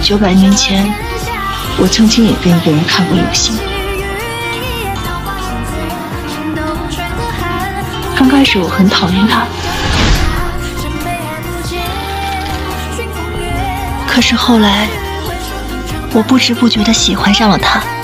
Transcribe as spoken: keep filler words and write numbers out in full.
九百年前，我曾经也跟一个人看过流星。刚开始我很讨厌他，可是后来，我不知不觉地喜欢上了他。